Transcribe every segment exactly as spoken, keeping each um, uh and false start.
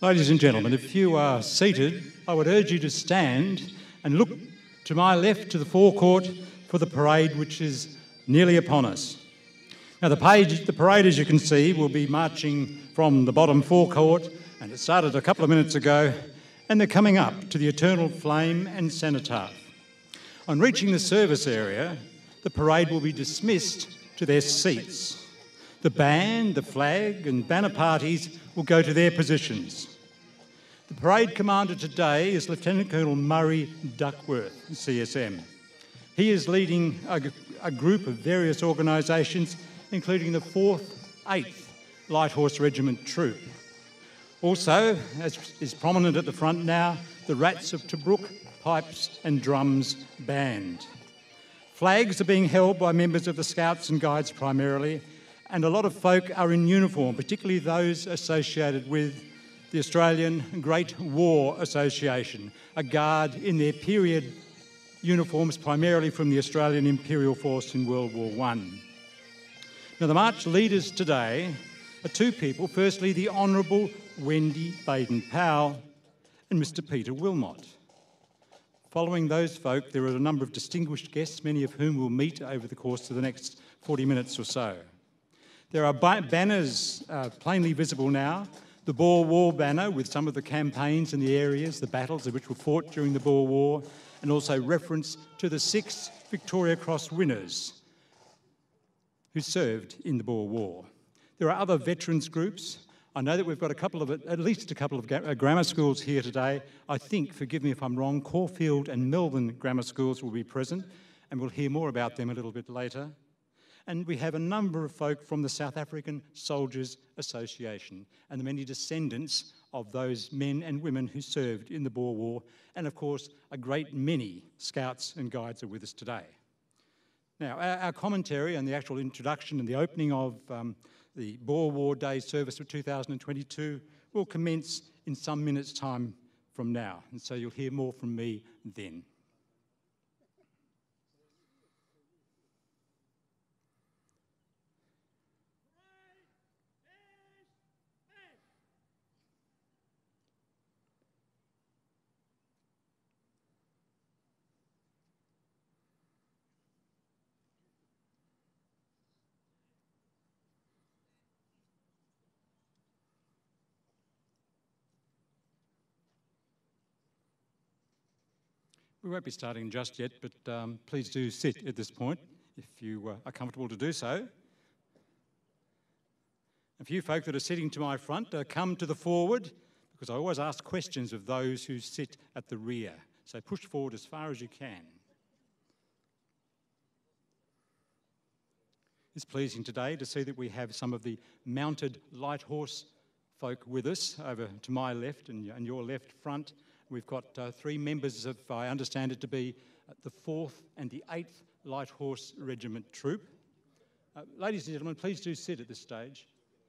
Ladies and gentlemen, if you are seated, I would urge you to stand and look to my left to the forecourt for the parade which is nearly upon us. Now the, page, the parade, as you can see, will be marching from the bottom forecourt, and it started a couple of minutes ago, and they're coming up to the Eternal Flame and Cenotaph. On reaching the service area, the parade will be dismissed to their seats. The band, the flag and banner parties will go to their positions. The parade commander today is Lieutenant Colonel Murray Duckworth, C S M. He is leading a, a group of various organisations, including the fourth, eighth Light Horse Regiment Troop. Also, as is prominent at the front now, the Rats of Tobruk Pipes and Drums Band. Flags are being held by members of the Scouts and Guides primarily, and a lot of folk are in uniform, particularly those associated with the Australian Great War Association, a guard in their period uniforms primarily from the Australian Imperial Force in World War One. Now the march leaders today are two people. Firstly, the Honourable Wendy Baden-Powell and Mister Peter Wilmot. Following those folk, there are a number of distinguished guests, many of whom we'll meet over the course of the next forty minutes or so. There are banners uh, plainly visible now. The Boer War banner with some of the campaigns and the areas, the battles which were fought during the Boer War, and also reference to the six Victoria Cross winners who served in the Boer War. There are other veterans groups. I know that we've got a couple of, at least a couple of grammar schools here today. I think, forgive me if I'm wrong, Caulfield and Melbourne grammar schools will be present, and we'll hear more about them a little bit later. And we have a number of folk from the South African Soldiers Association and the many descendants of those men and women who served in the Boer War. And of course, a great many Scouts and Guides are with us today. Now, our, our commentary and the actual introduction and the opening of um, the Boer War Day service of two thousand twenty-two will commence in some minutes' time from now. And so you'll hear more from me then. We won't be starting just yet, but um, please do sit at this point if you uh, are comfortable to do so. A few folk that are sitting to my front, uh, come to the forward, because I always ask questions of those who sit at the rear. So push forward as far as you can. It's pleasing today to see that we have some of the mounted light horse folk with us over to my left and, and your left front. We've got uh, three members of, I understand it to be, uh, the fourth and the eighth Light Horse Regiment Troop. Uh, ladies and gentlemen, please do sit at this stage.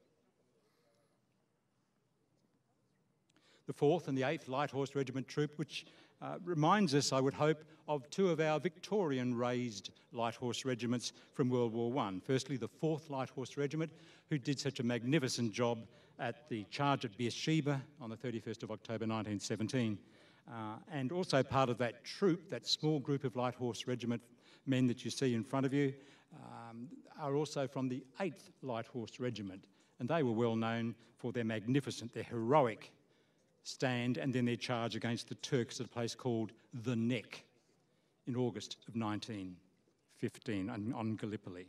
The fourth and the eighth Light Horse Regiment Troop, which uh, reminds us, I would hope, of two of our Victorian-raised Light Horse regiments from World War One. Firstly, the fourth Light Horse Regiment, who did such a magnificent job at the charge at Beersheba on the thirty-first of October nineteen seventeen. Uh, and also part of that troop, that small group of Light Horse Regiment men that you see in front of you, um, are also from the eighth Light Horse Regiment. And they were well known for their magnificent, their heroic stand and then their charge against the Turks at a place called The Neck in August of nineteen fifteen on, on Gallipoli.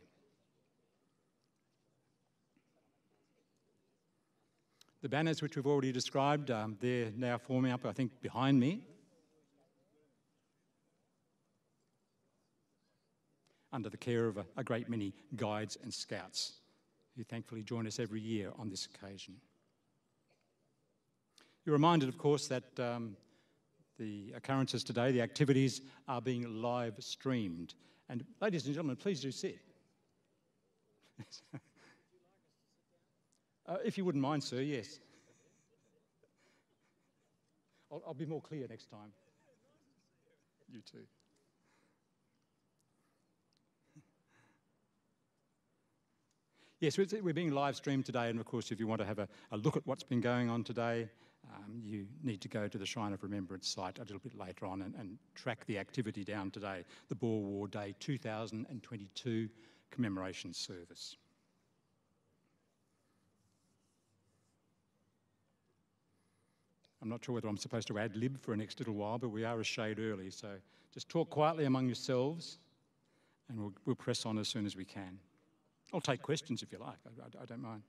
The banners which we've already described, um, they're now forming up, I think, behind me. Under the care of a, a great many guides and scouts who thankfully join us every year on this occasion. You're reminded, of course, that um, the occurrences today, the activities, are being live streamed. And ladies and gentlemen, please do sit. Uh, if you wouldn't mind, sir, yes. I'll, I'll be more clear next time. You too. Yes, we're being live streamed today, and of course, if you want to have a, a look at what's been going on today, Um, you need to go to the Shrine of Remembrance site a little bit later on and, and track the activity down today, the Boer War Day two thousand twenty-two commemoration service. I'm not sure whether I'm supposed to ad-lib for the next little while, but we are a shade early, so just talk quietly among yourselves and we'll, we'll press on as soon as we can. I'll take questions if you like, I, I, I don't mind.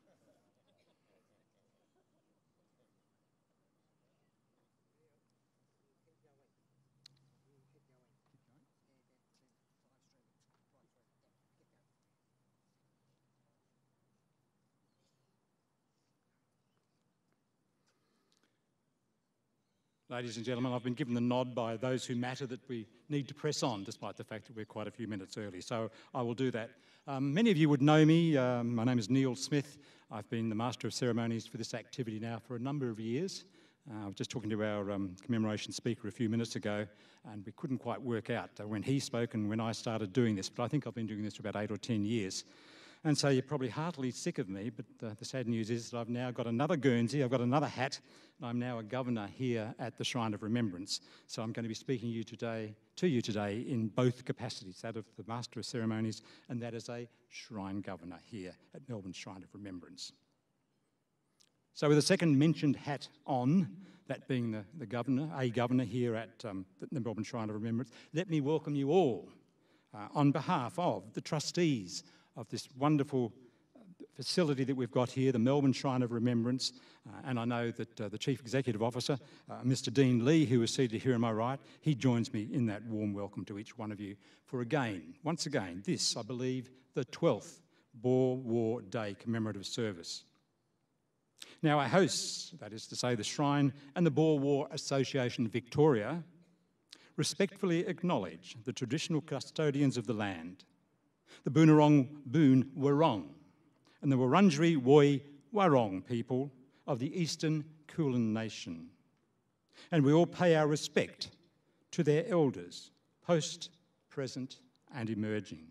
Ladies and gentlemen, I've been given the nod by those who matter that we need to press on, despite the fact that we're quite a few minutes early, so I will do that. Um, many of you would know me. Um, my name is Neil Smith. I've been the Master of Ceremonies for this activity now for a number of years. Uh, I was just talking to our um, commemoration speaker a few minutes ago, and we couldn't quite work out uh, when he spoke and when I started doing this, but I think I've been doing this for about eight or ten years. And so you're probably heartily sick of me, but uh, the sad news is that I've now got another Guernsey, I've got another hat, and I'm now a governor here at the Shrine of Remembrance. So I'm going to be speaking you today, to you today in both capacities, that of the Master of Ceremonies and that as a Shrine Governor here at Melbourne Shrine of Remembrance. So with the second mentioned hat on, that being the, the governor, a governor here at um, the Melbourne Shrine of Remembrance, let me welcome you all uh, on behalf of the trustees of this wonderful facility that we've got here, the Melbourne Shrine of Remembrance, uh, and I know that uh, the Chief Executive Officer, uh, Mister Dean Lee, who is seated here on my right, he joins me in that warm welcome to each one of you for again, once again, this, I believe, the twelfth Boer War Day commemorative service. Now our hosts, that is to say the Shrine and the Boer War Association Victoria, respectfully acknowledge the traditional custodians of the land, the Boonwurrung Boon Wurrung, and the Wurundjeri Woi Wurrung people of the Eastern Kulin Nation. And we all pay our respect to their elders, post, present, and emerging.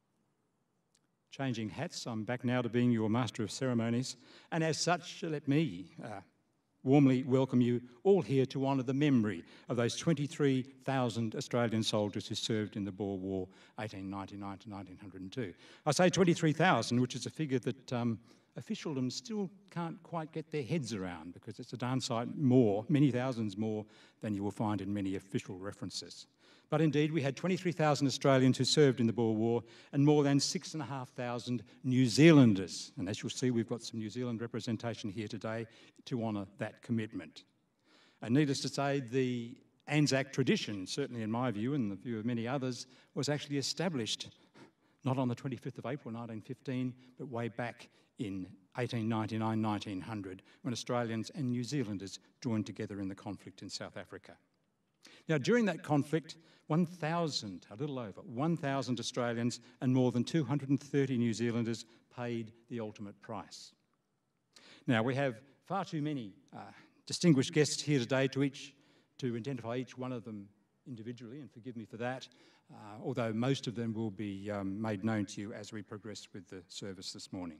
Changing hats, I'm back now to being your Master of Ceremonies, and as such, let me uh, warmly welcome you all here to honour the memory of those twenty-three thousand Australian soldiers who served in the Boer War, eighteen ninety-nine to nineteen oh two. I say twenty-three thousand, which is a figure that um, officialdom still can't quite get their heads around because it's a darn sight more, many thousands more than you will find in many official references. But indeed, we had twenty-three thousand Australians who served in the Boer War and more than six thousand five hundred New Zealanders. And as you'll see, we've got some New Zealand representation here today to honour that commitment. And needless to say, the Anzac tradition, certainly in my view and the view of many others, was actually established not on the twenty-fifth of April nineteen fifteen, but way back in eighteen ninety-nine, nineteen hundred, when Australians and New Zealanders joined together in the conflict in South Africa. Now, during that conflict, one thousand, a little over, one thousand Australians and more than two hundred thirty New Zealanders paid the ultimate price. Now, we have far too many uh, distinguished guests here today to, each, to identify each one of them individually, and forgive me for that, uh, although most of them will be um, made known to you as we progress with the service this morning.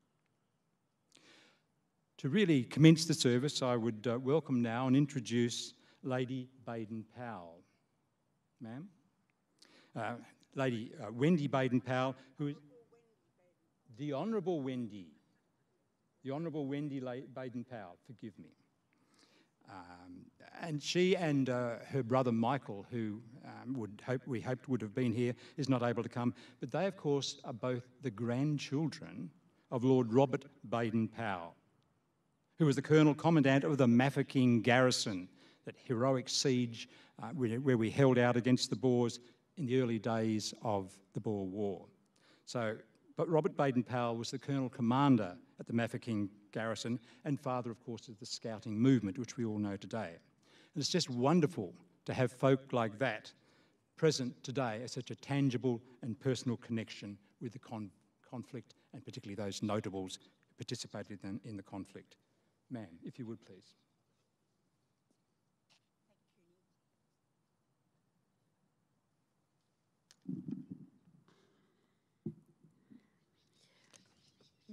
To really commence the service, I would uh, welcome now and introduce Lady Baden-Powell. Ma'am? Uh, Lady uh, Wendy Baden-Powell, who is the Honourable Wendy. The Honourable Wendy Baden-Powell, forgive me. Um, and she and uh, her brother Michael, who um, would hope, we hoped would have been here, is not able to come. But they, of course, are both the grandchildren of Lord Robert Baden-Powell, who was the Colonel Commandant of the Mafeking Garrison, that heroic siege uh, where we held out against the Boers in the early days of the Boer War. So, but Robert Baden-Powell was the Colonel Commander at the Mafeking Garrison and father, of course, of the Scouting movement, which we all know today. And it's just wonderful to have folk like that present today as such a tangible and personal connection with the con conflict, and particularly those notables who participated in, in the conflict. Ma'am, if you would please.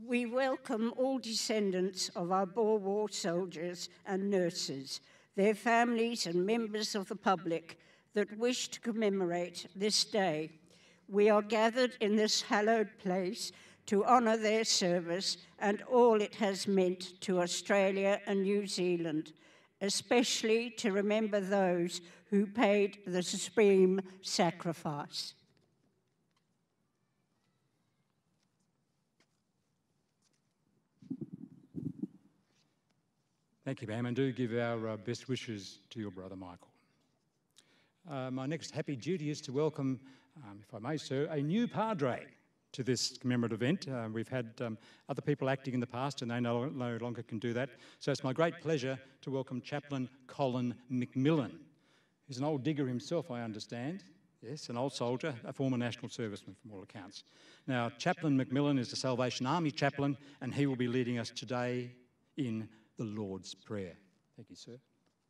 We welcome all descendants of our Boer War soldiers and nurses, their families and members of the public that wish to commemorate this day. We are gathered in this hallowed place to honour their service and all it has meant to Australia and New Zealand, especially to remember those who paid the supreme sacrifice. Thank you, ma'am, and do give our uh, best wishes to your brother Michael. Uh, my next happy duty is to welcome, um, if I may, sir, a new padre to this commemorative event. Uh, we've had um, other people acting in the past and they no, no longer can do that. So it's my great pleasure to welcome Chaplain Colin McMillan. He's an old digger himself, I understand. Yes, an old soldier, a former national serviceman from all accounts. Now, Chaplain McMillan is the Salvation Army chaplain and he will be leading us today in the Lord's Prayer. Thank you, sir.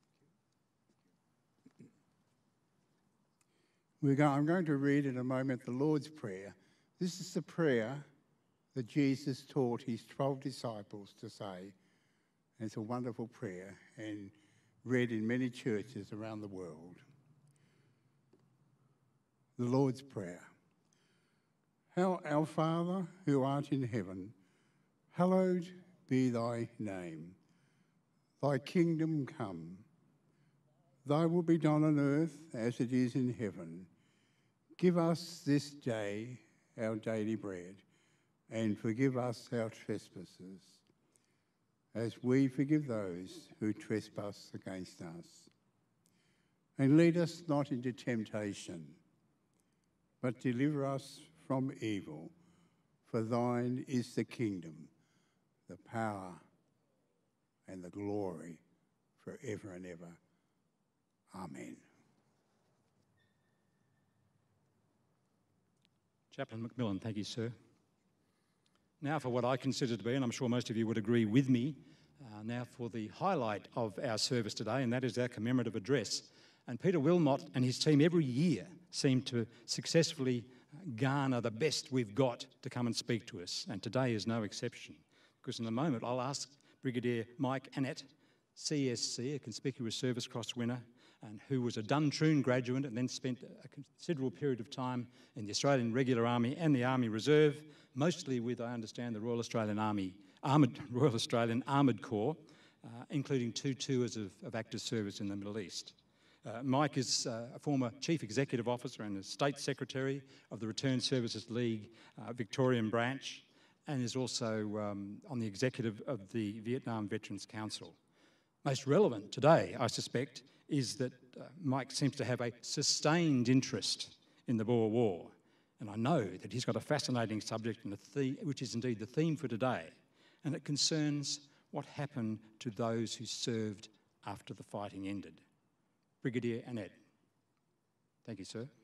We're going, I'm going to read in a moment the Lord's Prayer. This is the prayer that Jesus taught his twelve disciples to say. And it's a wonderful prayer and read in many churches around the world. The Lord's Prayer. Our, our Father, who art in heaven, hallowed be thy name. Thy kingdom come. Thy will be done on earth as it is in heaven. Give us this day our daily bread, and forgive us our trespasses, as we forgive those who trespass against us. And lead us not into temptation, but deliver us from evil. For thine is the kingdom, the power, and the glory forever and ever. Amen. Chaplain McMillan, thank you, sir. Now for what I consider to be, and I'm sure most of you would agree with me, uh, now for the highlight of our service today, and that is our commemorative address. And Peter Wilmot and his team every year seem to successfully garner the best we've got to come and speak to us, and today is no exception, because in a moment I'll ask Brigadier Mike Annett, C S C, a Conspicuous Service Cross winner, and who was a Duntroon graduate and then spent a considerable period of time in the Australian Regular Army and the Army Reserve, mostly with, I understand, the Royal Australian Army, Armoured, Royal Australian Armoured Corps, uh, including two tours of, of active service in the Middle East. Uh, Mike is uh, a former Chief Executive Officer and the State Secretary of the Returned Services League uh, Victorian branch, and is also um, on the executive of the Vietnam Veterans Council. Most relevant today, I suspect, is that uh, Mike seems to have a sustained interest in the Boer War. And I know that he's got a fascinating subject, and a theme, which is indeed the theme for today, and it concerns what happened to those who served after the fighting ended. Brigadier Annett. Thank you, sir.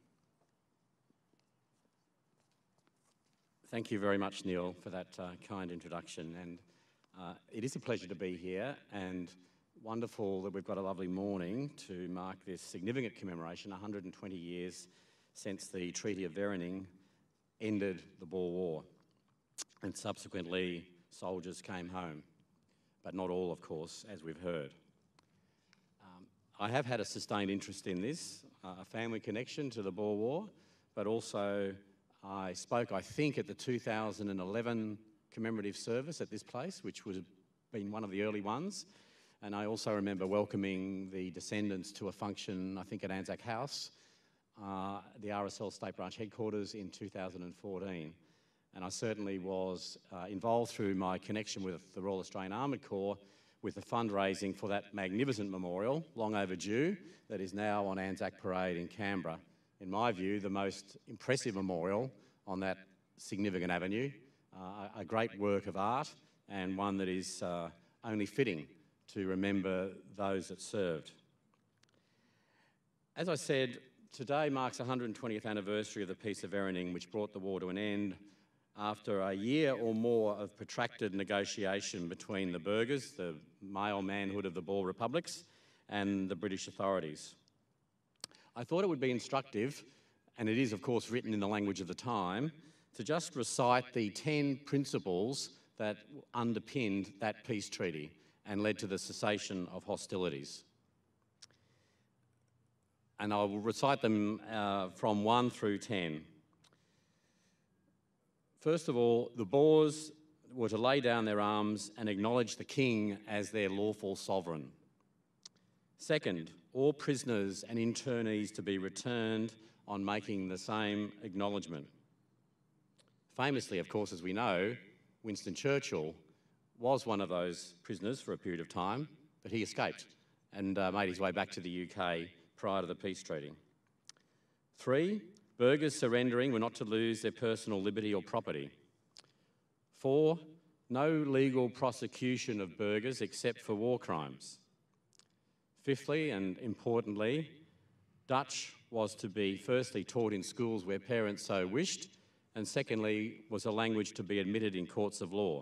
Thank you very much, Neil, for that uh, kind introduction. And uh, it is a pleasure to be here, and wonderful that we've got a lovely morning to mark this significant commemoration, one hundred twenty years since the Treaty of Vereeniging ended the Boer War. And subsequently, soldiers came home. But not all, of course, as we've heard. Um, I have had a sustained interest in this, uh, a family connection to the Boer War, but also I spoke, I think, at the two thousand eleven commemorative service at this place, which would have been one of the early ones. And I also remember welcoming the descendants to a function, I think, at Anzac House, uh, the R S L State Branch headquarters in two thousand fourteen. And I certainly was uh, involved through my connection with the Royal Australian Armoured Corps with the fundraising for that magnificent memorial, long overdue, that is now on Anzac Parade in Canberra. In my view, the most impressive memorial on that significant avenue, uh, a great work of art and one that is uh, only fitting to remember those that served. As I said, today marks the one hundred twentieth anniversary of the Peace of Vereeniging, which brought the war to an end after a year or more of protracted negotiation between the burghers, the male manhood of the Boer republics, and the British authorities. I thought it would be instructive, and it is of course written in the language of the time, to just recite the ten principles that underpinned that peace treaty and led to the cessation of hostilities. And I will recite them uh, from one through ten. First of all, the Boers were to lay down their arms and acknowledge the king as their lawful sovereign. Second, all prisoners and internees to be returned on making the same acknowledgement. Famously, of course, as we know, Winston Churchill was one of those prisoners for a period of time, but he escaped and uh, made his way back to the U K prior to the peace treaty. Three, burghers surrendering were not to lose their personal liberty or property. Four, no legal prosecution of burghers except for war crimes. Fifthly, and importantly, Dutch was to be firstly taught in schools where parents so wished, and secondly, was a language to be admitted in courts of law.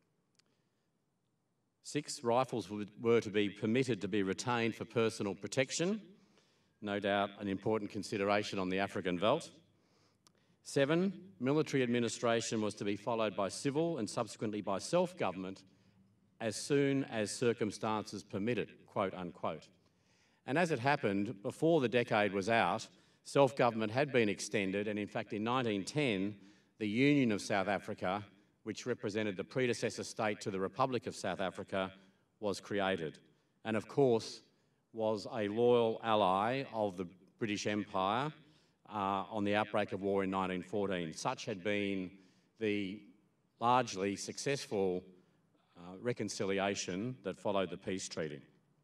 Six, rifles were to be permitted to be retained for personal protection, no doubt an important consideration on the African veldt. Seven, military administration was to be followed by civil and subsequently by self-government as soon as circumstances permitted, quote unquote. And as it happened, before the decade was out, self-government had been extended, and in fact in nineteen ten, the Union of South Africa, which represented the predecessor state to the Republic of South Africa, was created. And of course, was a loyal ally of the British Empire uh, on the outbreak of war in nineteen fourteen. Such had been the largely successful uh, reconciliation that followed the peace treaty.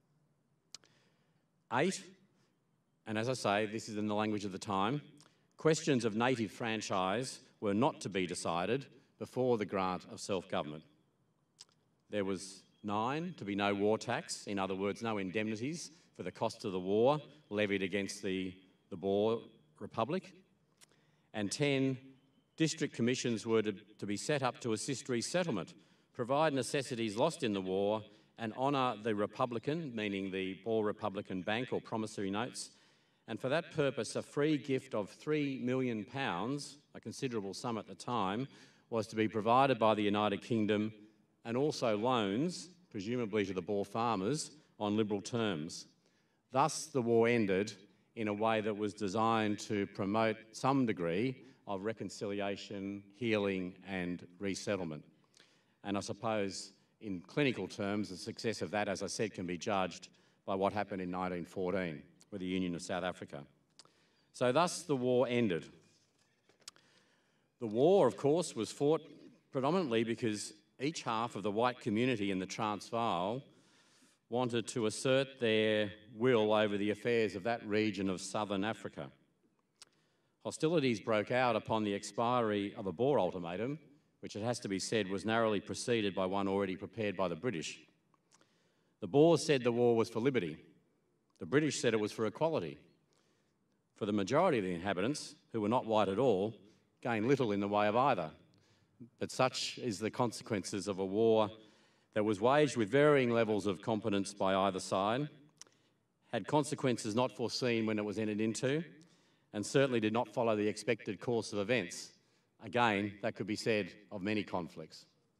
Eight, and as I say, this is in the language of the time, questions of native franchise were not to be decided before the grant of self-government. There was nine, to be no war tax, in other words, no indemnities for the cost of the war levied against the, the Boer Republic. And ten, district commissions were to, to be set up to assist resettlement, provide necessities lost in the war, and honour the Republican, meaning the Boer Republican Bank or promissory notes, and for that purpose a free gift of three million pounds, a considerable sum at the time, was to be provided by the United Kingdom, and also loans, presumably to the Boer farmers, on liberal terms. Thus the war ended in a way that was designed to promote some degree of reconciliation, healing and resettlement. And I suppose in clinical terms, the success of that, as I said, can be judged by what happened in nineteen fourteen with the Union of South Africa. So thus the war ended. The war, of course, was fought predominantly because each half of the white community in the Transvaal wanted to assert their will over the affairs of that region of southern Africa. Hostilities broke out upon the expiry of a Boer ultimatum, which it has to be said was narrowly preceded by one already prepared by the British. The Boers said the war was for liberty. The British said it was for equality. For the majority of the inhabitants, who were not white at all, gained little in the way of either. But such is the consequences of a war that was waged with varying levels of competence by either side, had consequences not foreseen when it was entered into, and certainly did not follow the expected course of events. Again, that could be said of many conflicts.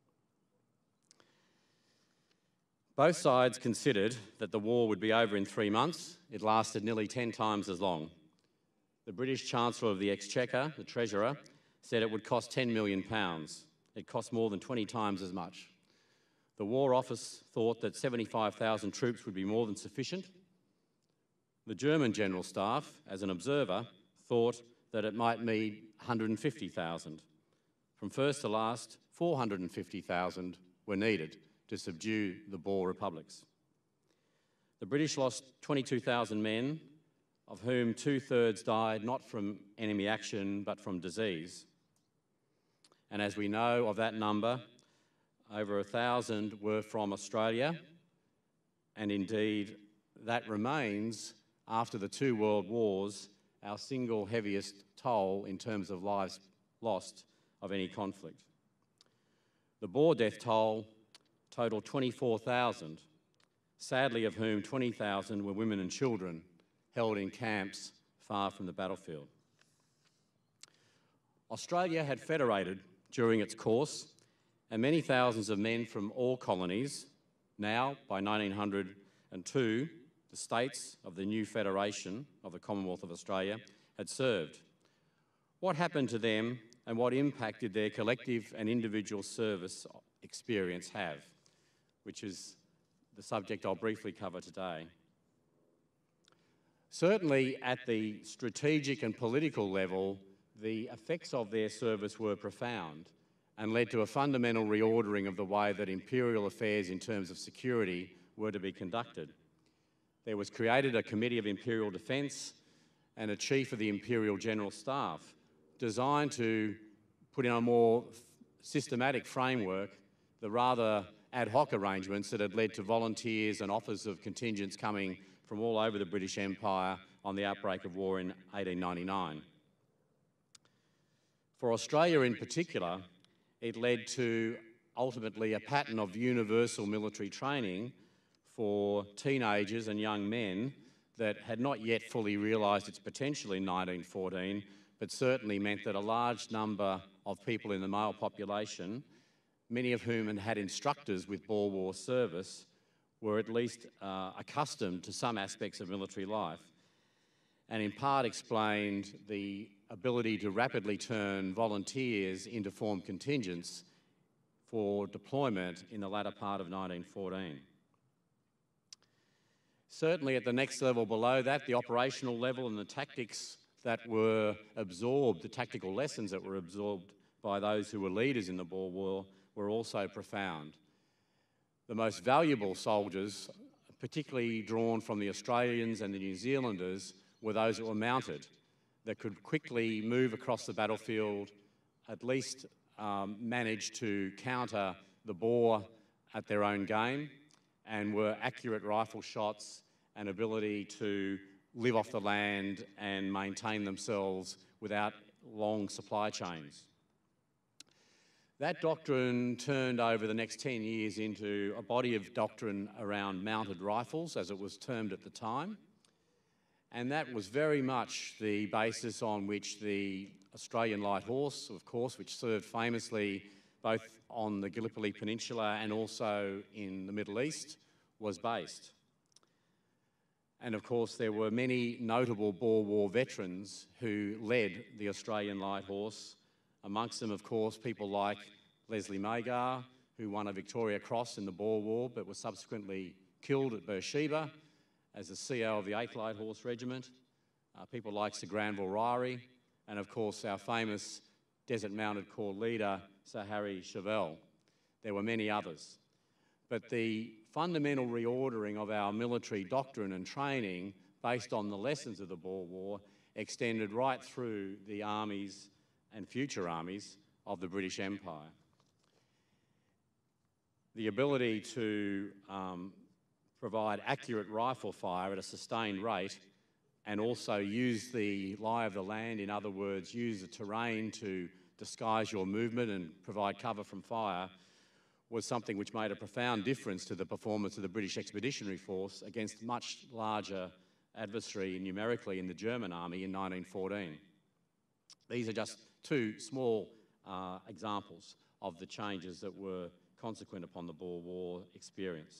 Both sides considered that the war would be over in three months. It lasted nearly ten times as long. The British Chancellor of the Exchequer, the Treasurer, said it would cost ten million pounds. It cost more than twenty times as much. The War Office thought that seventy-five thousand troops would be more than sufficient. The German General Staff, as an observer, thought that it might need one hundred fifty thousand. From first to last, four hundred fifty thousand were needed to subdue the Boer republics. The British lost twenty-two thousand men, of whom two-thirds died not from enemy action but from disease. And as we know of that number, over a thousand were from Australia, and indeed that remains, after the two world wars, our single heaviest toll in terms of lives lost of any conflict. The Boer death toll totaled twenty-four thousand, sadly of whom twenty thousand were women and children held in camps far from the battlefield. Australia had federated during its course, and many thousands of men from all colonies, now, by nineteen hundred two, the states of the new Federation of the Commonwealth of Australia, had served. What happened to them and what impact did their collective and individual service experience have, which is the subject I'll briefly cover today. Certainly at the strategic and political level, the effects of their service were profound and led to a fundamental reordering of the way that imperial affairs in terms of security were to be conducted. There was created a Committee of Imperial Defence and a Chief of the Imperial General Staff designed to put in a more systematic framework the rather ad hoc arrangements that had led to volunteers and offers of contingents coming from all over the British Empire on the outbreak of war in eighteen ninety-nine. For Australia in particular, it led to ultimately a pattern of universal military training for teenagers and young men that had not yet fully realised its potential in nineteen fourteen, but certainly meant that a large number of people in the male population, many of whom had had instructors with Boer War service, were at least uh, accustomed to some aspects of military life, and in part explained the ability to rapidly turn volunteers into formed contingents for deployment in the latter part of nineteen fourteen. Certainly at the next level below that, the operational level and the tactics that were absorbed, the tactical lessons that were absorbed by those who were leaders in the Boer War were also profound. The most valuable soldiers, particularly drawn from the Australians and the New Zealanders, were those that were mounted, that could quickly move across the battlefield, at least um, manage to counter the Boer at their own game, and were accurate rifle shots and ability to live off the land and maintain themselves without long supply chains. That doctrine turned over the next ten years into a body of doctrine around mounted rifles, as it was termed at the time, and that was very much the basis on which the Australian Light Horse, of course, which served famously both on the Gallipoli Peninsula and also in the Middle East, was based. And of course, there were many notable Boer War veterans who led the Australian Light Horse. Amongst them, of course, people like Leslie Magar, who won a Victoria Cross in the Boer War but was subsequently killed at Beersheba as the C O of the eighth Light Horse Regiment. Uh, people like Sir Granville Ryrie, and of course our famous Desert Mounted Corps leader, Sir Harry Chauvel. There were many others. But the fundamental reordering of our military doctrine and training based on the lessons of the Boer War extended right through the armies and future armies of the British Empire. The ability to um, provide accurate rifle fire at a sustained rate and also use the lie of the land, in other words, use the terrain to disguise your movement and provide cover from fire, was something which made a profound difference to the performance of the British Expeditionary Force against much larger adversary numerically in the German army in nineteen fourteen. These are just two small uh, examples of the changes that were consequent upon the Boer War experience.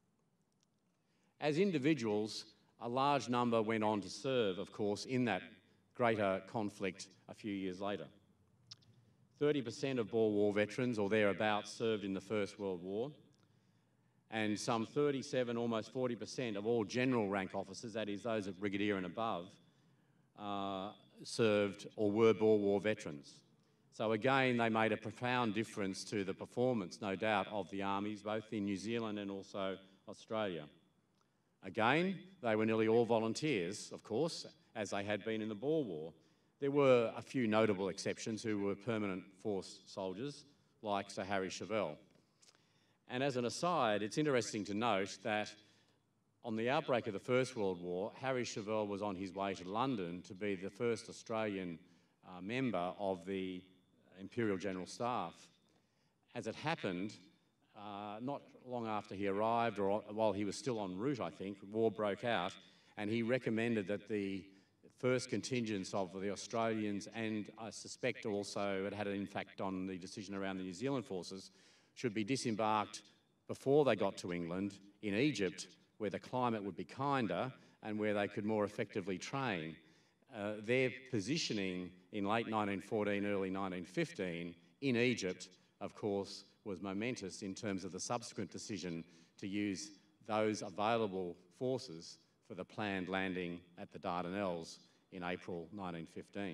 As individuals, a large number went on to serve, of course, in that greater conflict a few years later. thirty percent of Boer War veterans, or thereabouts, served in the First World War, and some thirty-seven, almost forty percent of all general rank officers, that is those at brigadier and above, uh, served or were Boer War veterans. So again, they made a profound difference to the performance, no doubt, of the armies, both in New Zealand and also Australia. Again, they were nearly all volunteers, of course, as they had been in the Boer War. There were a few notable exceptions who were permanent force soldiers, like Sir Harry Chauvel. And as an aside, it's interesting to note that on the outbreak of the First World War, Harry Chauvel was on his way to London to be the first Australian uh, member of the Imperial General Staff. As it happened, uh, not long after he arrived, or while he was still en route, I think, war broke out, and he recommended that the first contingents of the Australians, and I suspect also it had an impact on the decision around the New Zealand forces, should be disembarked before they got to England in Egypt, where the climate would be kinder and where they could more effectively train. Uh, their positioning in late nineteen fourteen, early nineteen fifteen in Egypt, of course, was momentous in terms of the subsequent decision to use those available forces for the planned landing at the Dardanelles in April nineteen fifteen.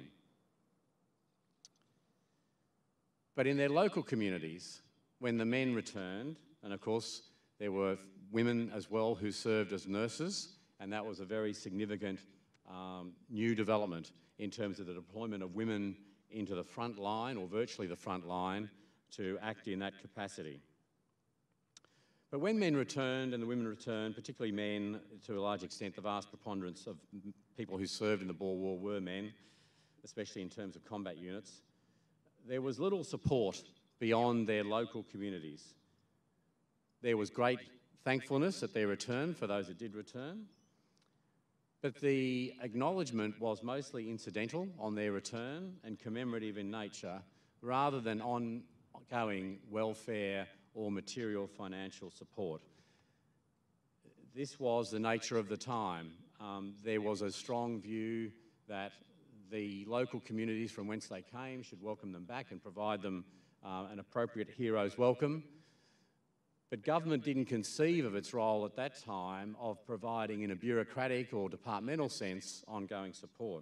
But in their local communities, when the men returned, and of course there were women as well who served as nurses, and that was a very significant um, new development in terms of the deployment of women into the front line, or virtually the front line, to act in that capacity. But when men returned, and the women returned, particularly men to a large extent, the vast preponderance of people who served in the Boer War were men, especially in terms of combat units, there was little support beyond their local communities. There was great thankfulness at their return for those that did return, but the acknowledgement was mostly incidental on their return and commemorative in nature, rather than ongoing welfare or material financial support. This was the nature of the time. Um, there was a strong view that the local communities from whence they came should welcome them back and provide them uh, an appropriate hero's welcome. But government didn't conceive of its role at that time of providing, in a bureaucratic or departmental sense, ongoing support.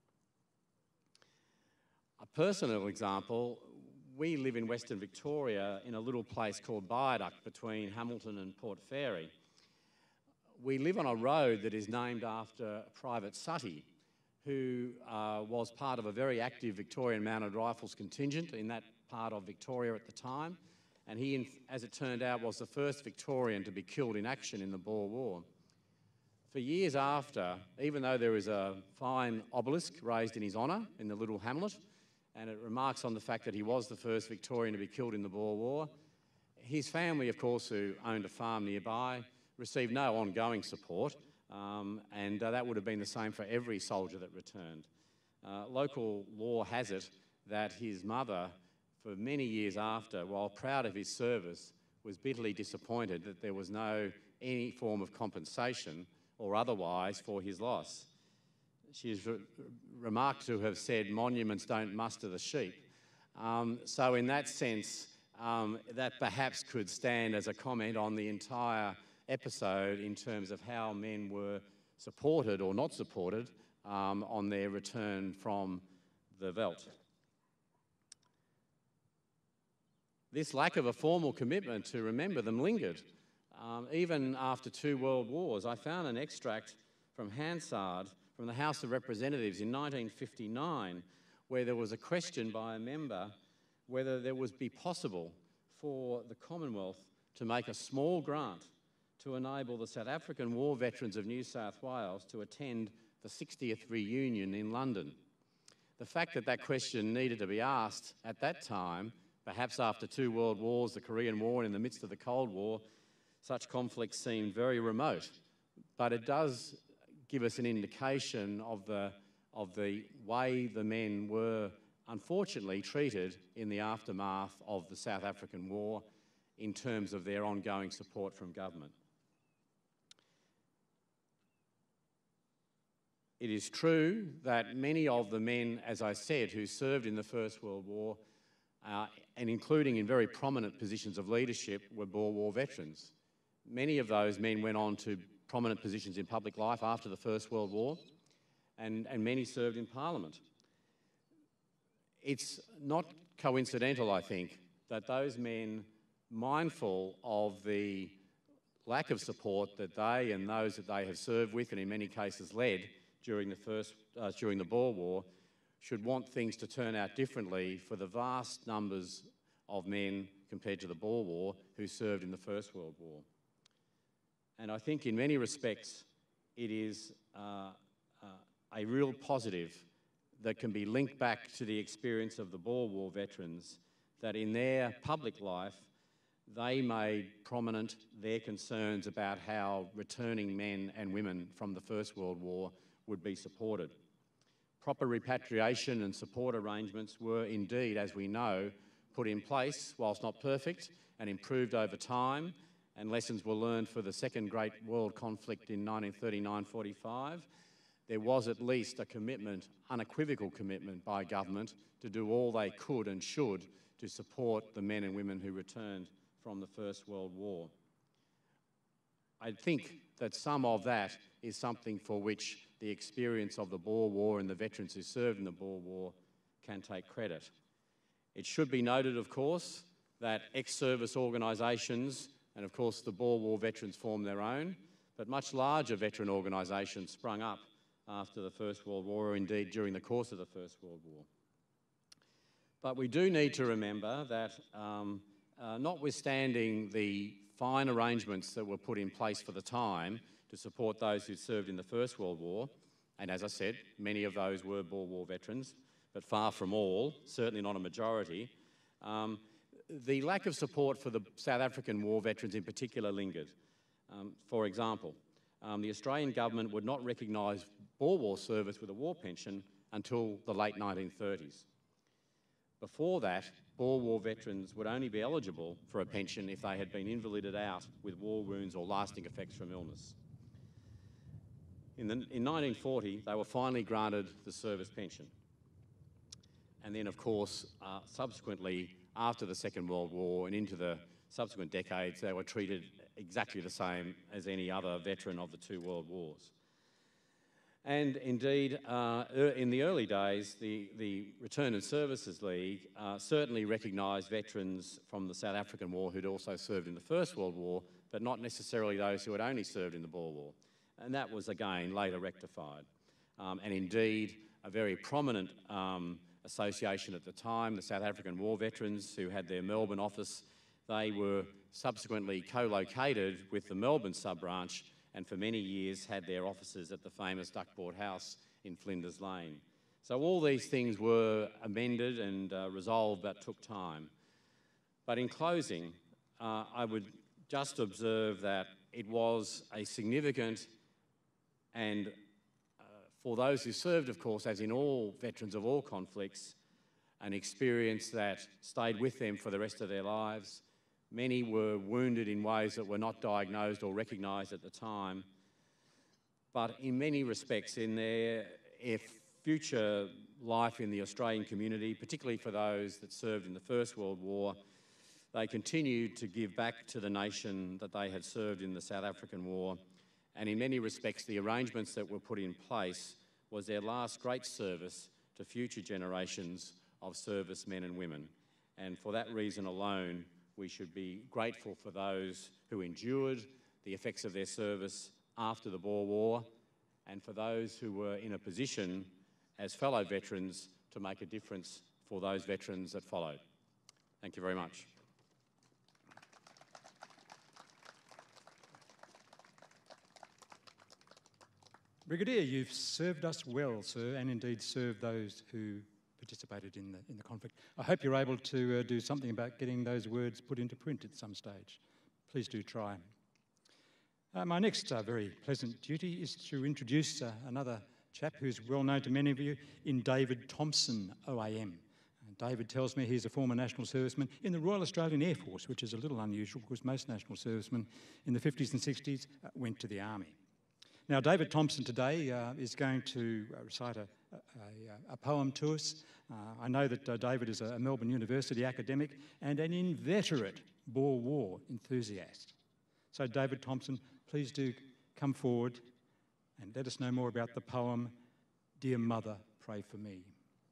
A personal example, we live in Western Victoria in a little place called Viaduct between Hamilton and Port Fairy. We live on a road that is named after Private Sutty, who uh, was part of a very active Victorian Mounted Rifles contingent in that part of Victoria at the time. And he, as it turned out, was the first Victorian to be killed in action in the Boer War. For years after, even though there is a fine obelisk raised in his honour in the little hamlet, and it remarks on the fact that he was the first Victorian to be killed in the Boer War, his family, of course, who owned a farm nearby, received no ongoing support, um, and uh, that would have been the same for every soldier that returned. Uh, local law has it that his mother, for many years after, while proud of his service, was bitterly disappointed that there was no any form of compensation or otherwise for his loss. She is re remarked to have said, "Monuments don't muster the sheep." Um, so in that sense, um, that perhaps could stand as a comment on the entire episode in terms of how men were supported or not supported um, on their return from the veldt. This lack of a formal commitment to remember them lingered. Um, even after two world wars. I found an extract from Hansard, from the House of Representatives in nineteen fifty-nine, where there was a question by a member whether there would be possible for the Commonwealth to make a small grant to enable the South African war veterans of New South Wales to attend the sixtieth reunion in London. The fact that that question needed to be asked at that time, perhaps after two world wars, the Korean War, and in the midst of the Cold War, such conflicts seemed very remote. But it does give us an indication of the, of the way the men were unfortunately treated in the aftermath of the South African War in terms of their ongoing support from government. It is true that many of the men, as I said, who served in the First World War, uh, and including in very prominent positions of leadership, were Boer War veterans. Many of those men went on to prominent positions in public life after the First World War, and, and many served in Parliament. It's not coincidental, I think, that those men, mindful of the lack of support that they and those that they have served with, and in many cases led, during the first, uh, during the Boer War, should want things to turn out differently for the vast numbers of men compared to the Boer War who served in the First World War. And I think in many respects it is uh, uh, a real positive that can be linked back to the experience of the Boer War veterans, that in their public life they made prominent their concerns about how returning men and women from the First World War would be supported. Proper repatriation and support arrangements were indeed, as we know, put in place, whilst not perfect, and improved over time, and lessons were learned for the second great world conflict in nineteen thirty-nine forty-five, there was at least a commitment, unequivocal commitment by government to do all they could and should to support the men and women who returned from the First World War. I think that some of that is something for which the experience of the Boer War and the veterans who served in the Boer War can take credit. It should be noted, of course, that ex-service organisations, and of course the Boer War veterans formed their own, but much larger veteran organisations sprung up after the First World War, or indeed during the course of the First World War. But we do need to remember that um, uh, notwithstanding the fine arrangements that were put in place for the time to support those who served in the First World War, and as I said, many of those were Boer War veterans, but far from all, certainly not a majority, um, the lack of support for the South African war veterans in particular lingered. Um, for example, um, the Australian government would not recognise Boer War service with a war pension until the late nineteen thirties. Before that, Boer War veterans would only be eligible for a pension if they had been invalided out with war wounds or lasting effects from illness. In, the, in nineteen forty, they were finally granted the service pension. And then, of course, uh, subsequently, after the Second World War and into the subsequent decades, they were treated exactly the same as any other veteran of the two World Wars. And indeed, uh, in the early days, the, the Return and Services League uh, certainly recognised veterans from the South African War who'd also served in the First World War, but not necessarily those who had only served in the Boer War. And that was, again, later rectified. Um, and indeed, a very prominent um, association at the time, the South African War Veterans, who had their Melbourne office, they were subsequently co-located with the Melbourne sub-branch, and for many years had their offices at the famous Duckboard House in Flinders Lane. So all these things were amended and uh, resolved, but took time. But in closing, uh, I would just observe that it was a significant and, uh, for those who served, of course, as in all veterans of all conflicts, an experience that stayed with them for the rest of their lives. Many were wounded in ways that were not diagnosed or recognised at the time. But in many respects, in their if future life in the Australian community, particularly for those that served in the First World War, they continued to give back to the nation that they had served in the South African War. And in many respects, the arrangements that were put in place was their last great service to future generations of servicemen and women. And for that reason alone, we should be grateful for those who endured the effects of their service after the Boer War, and for those who were in a position as fellow veterans to make a difference for those veterans that followed. Thank you very much. Brigadier, you've served us well, sir, and indeed served those who participated in the, in the conflict. I hope you're able to uh, do something about getting those words put into print at some stage. Please do try. Uh, my next uh, very pleasant duty is to introduce uh, another chap who's well known to many of you in David Thompson, O A M. Uh, David tells me he's a former national serviceman in the Royal Australian Air Force, which is a little unusual because most national servicemen in the fifties and sixties uh, went to the army. Now, David Thompson today uh, is going to uh, recite a, a, a poem to us. Uh, I know that uh, David is a Melbourne University academic and an inveterate Boer War enthusiast. So, David Thompson, please do come forward and let us know more about the poem, Dear Mother, Pray for Me.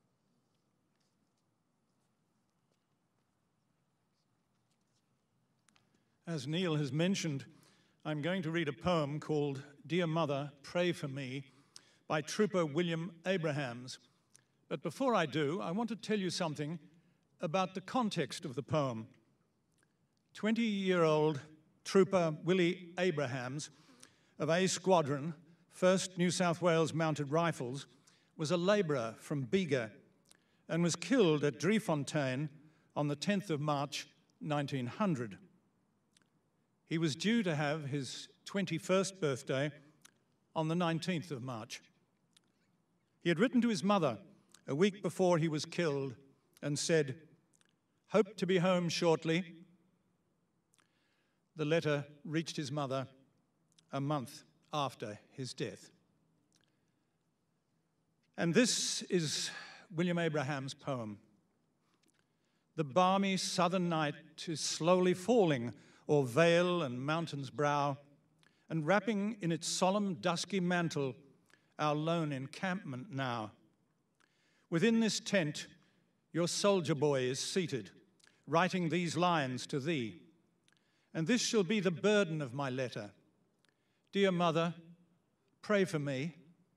As Neil has mentioned, I'm going to read a poem called Dear Mother, Pray for Me by Trooper William Abrahams. But before I do, I want to tell you something about the context of the poem. twenty-year-old Trooper Willie Abrahams of A Squadron, first New South Wales Mounted Rifles, was a labourer from Bega and was killed at Driefontein on the tenth of March nineteen hundred. He was due to have his twenty-first birthday on the nineteenth of March. He had written to his mother a week before he was killed and said, Hope to be home shortly. The letter reached his mother a month after his death. And this is William Abraham's poem. The balmy southern night is slowly falling o'er vale and mountain's brow, and wrapping in its solemn dusky mantle our lone encampment now. Within this tent, your soldier boy is seated, writing these lines to thee. And this shall be the burden of my letter. Dear mother, pray for me.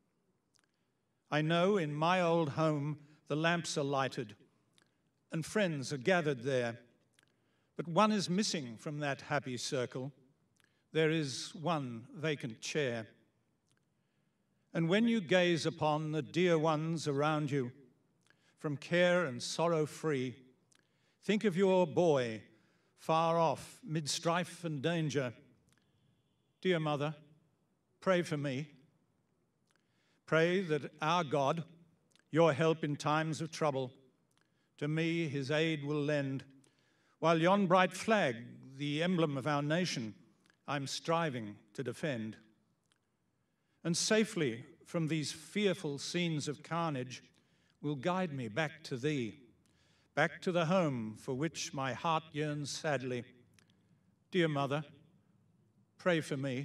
I know in my old home the lamps are lighted and friends are gathered there, but one is missing from that happy circle. There is one vacant chair. And when you gaze upon the dear ones around you, from care and sorrow free, think of your boy far off, mid strife and danger. Dear mother, pray for me. Pray that our God, your help in times of trouble, to me his aid will lend, while yon bright flag, the emblem of our nation, I'm striving to defend. And safely from these fearful scenes of carnage will guide me back to thee, back to the home for which my heart yearns sadly. Dear mother, pray for me.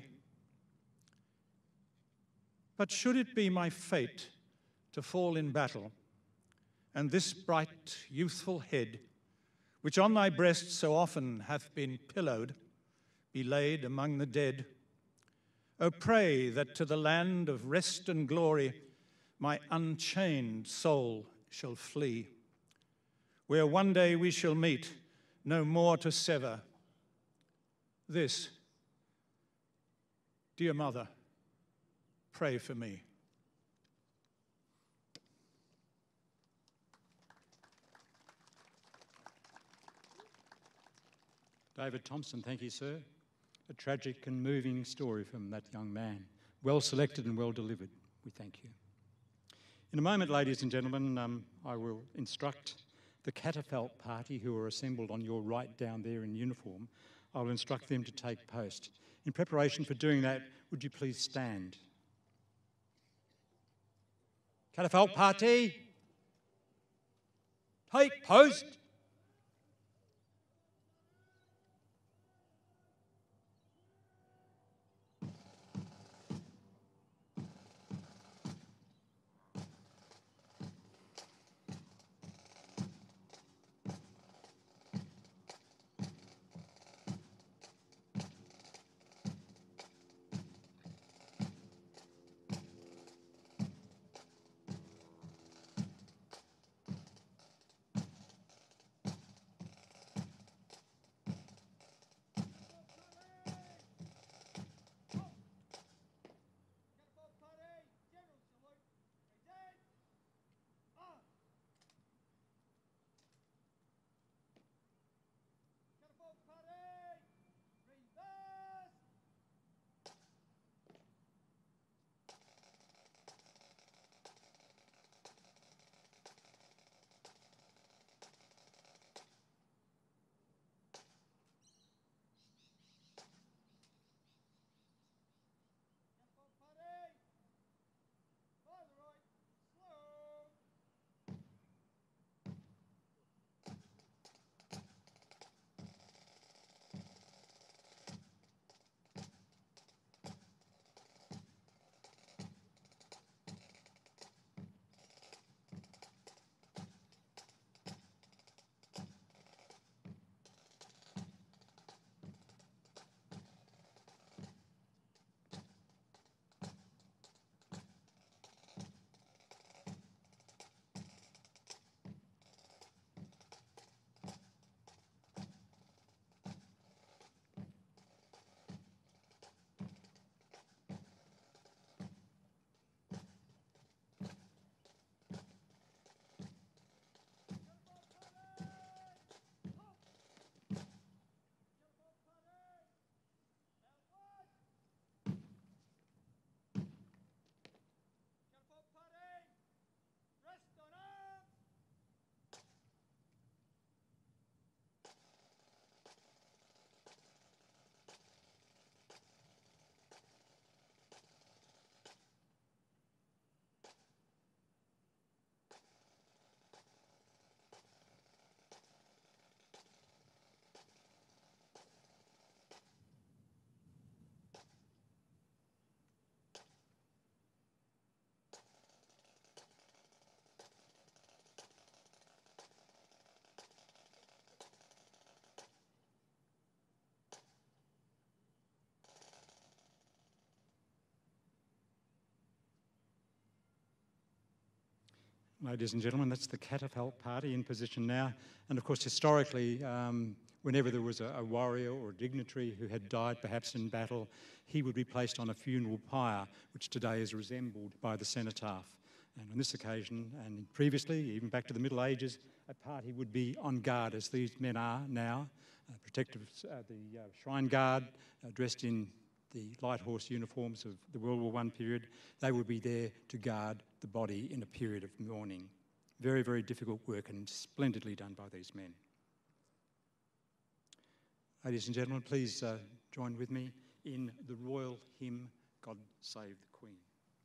But should it be my fate to fall in battle, and this bright youthful head, which on thy breast so often hath been pillowed, be laid among the dead, O pray that to the land of rest and glory my unchained soul shall flee, where one day we shall meet, no more to sever. This, dear mother, pray for me. David Thompson, thank you, sir. A tragic and moving story from that young man. Well selected and well delivered. We thank you. In a moment, ladies and gentlemen, um, I will instruct the catafalque party who are assembled on your right down there in uniform. I will instruct them to take post. In preparation for doing that, would you please stand? Catafalque party, take post. ladies and gentlemen. That's the catafalque party in position now. And of course, historically, um, whenever there was a, a warrior or a dignitary who had died perhaps in battle, he would be placed on a funeral pyre, which today is resembled by the cenotaph. And on this occasion, and previously, even back to the Middle Ages, a party would be on guard, as these men are now, uh, protective, uh, the uh, Shrine Guard, uh, dressed in the light horse uniforms of the World War One period. They would be there to guard the body in a period of mourning. Very, very difficult work and splendidly done by these men. Ladies and gentlemen, please uh, join with me in the royal hymn, God Save the Queen.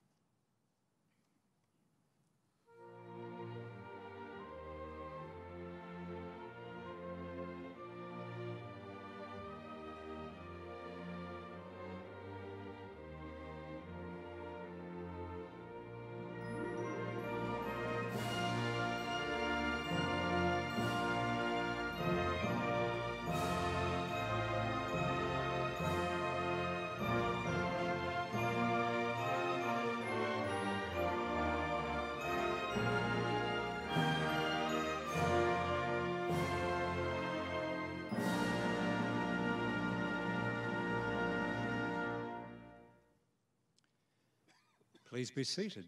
Please be seated.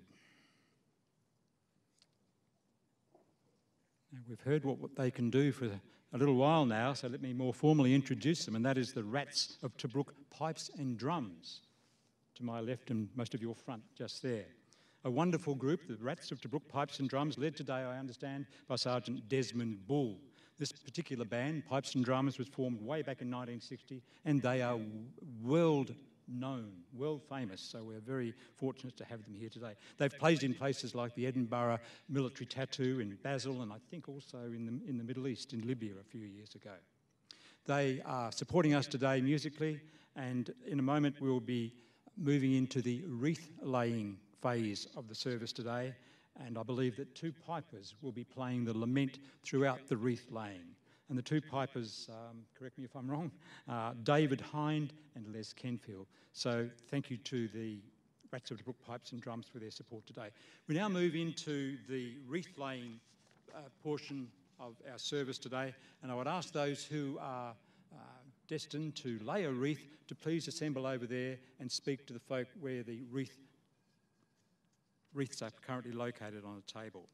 Now, we've heard what, what they can do for a little while now, so let me more formally introduce them, and that is the Rats of Tobruk Pipes and Drums, to my left and most of your front just there. A wonderful group, the Rats of Tobruk Pipes and Drums, led today, I understand, by Sergeant Desmond Bull. This particular band, Pipes and Drums, was formed way back in nineteen sixty, and they are world known, world famous, so we're very fortunate to have them here today. They've played in places like the Edinburgh Military Tattoo in Basel, and I think also in the, in the Middle East, in Libya a few years ago. They are supporting us today musically, and in a moment we'll be moving into the wreath-laying phase of the service today, and I believe that two pipers will be playing the lament throughout the wreath-laying. And the two pipers, um, correct me if I'm wrong, uh, David Hind and Les Kenfield. So thank you to the Rats of Tobruk Pipes and Drums for their support today. We now move into the wreath-laying uh, portion of our service today, and I would ask those who are uh, destined to lay a wreath to please assemble over there and speak to the folk where the wreath, wreaths are currently located on a table.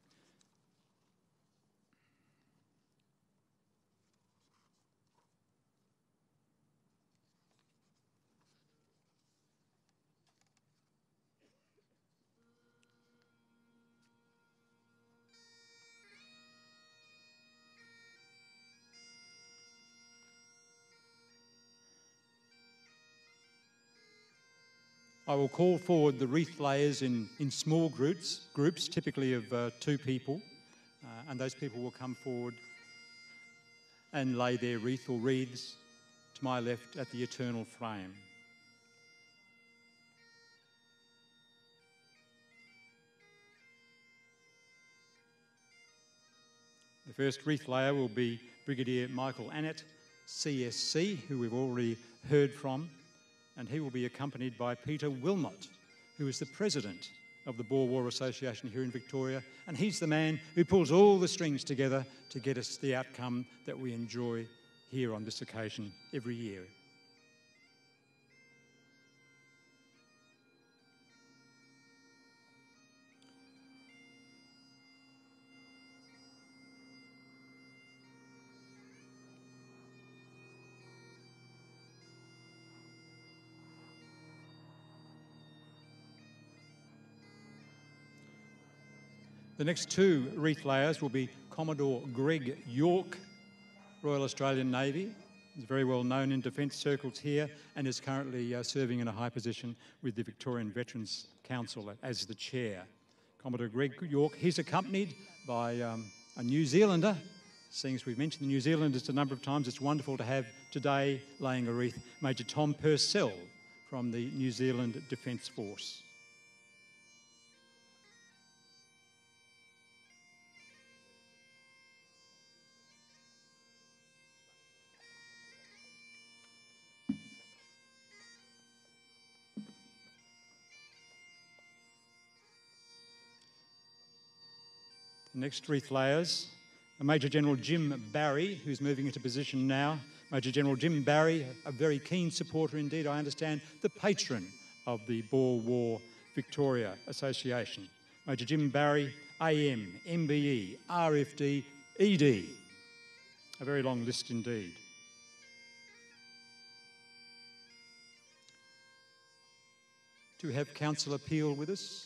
I will call forward the wreath layers in, in small groups, groups typically of uh, two people, uh, and those people will come forward and lay their wreath or wreaths to my left at the eternal flame. The first wreath layer will be Brigadier Michael Annett, C S C, who we've already heard from, and he will be accompanied by Peter Wilmot, who is the president of the Boer War Association here in Victoria, and he's the man who pulls all the strings together to get us the outcome that we enjoy here on this occasion every year. The next two wreath layers will be Commodore Greg York, Royal Australian Navy. He's very well known in defence circles here and is currently uh, serving in a high position with the Victorian Veterans Council as the chair. Commodore Greg York, he's accompanied by um, a New Zealander. Seeing as we've mentioned the New Zealanders a number of times, it's wonderful to have today laying a wreath Major Tom Purcell from the New Zealand Defence Force. Next wreath layers, Major General Jim Barry, who's moving into position now. Major General Jim Barry, a very keen supporter indeed, I understand, the patron of the Boer War Victoria Association. Major Jim Barry, A M, M B E, R F D, E D. A very long list indeed. Do we have Councillor Peel with us?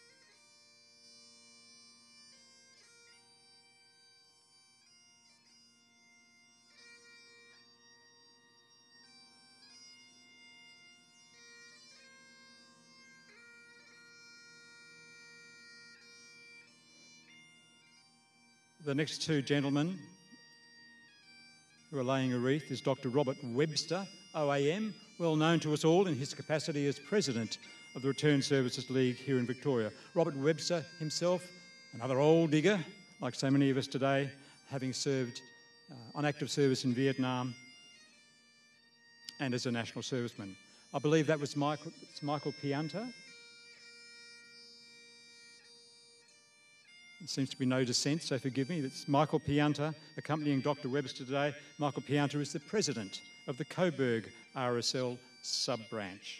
The next two gentlemen who are laying a wreath is Doctor Robert Webster, O A M, well known to us all in his capacity as President of the Returned Services League here in Victoria. Robert Webster himself, another old digger, like so many of us today, having served uh, on active service in Vietnam and as a national serviceman. I believe that was Michael, it's Michael Pianta. There seems to be no dissent, so forgive me. It's Michael Pianta accompanying Doctor Webster today. Michael Pianta is the President of the Coburg R S L sub-branch.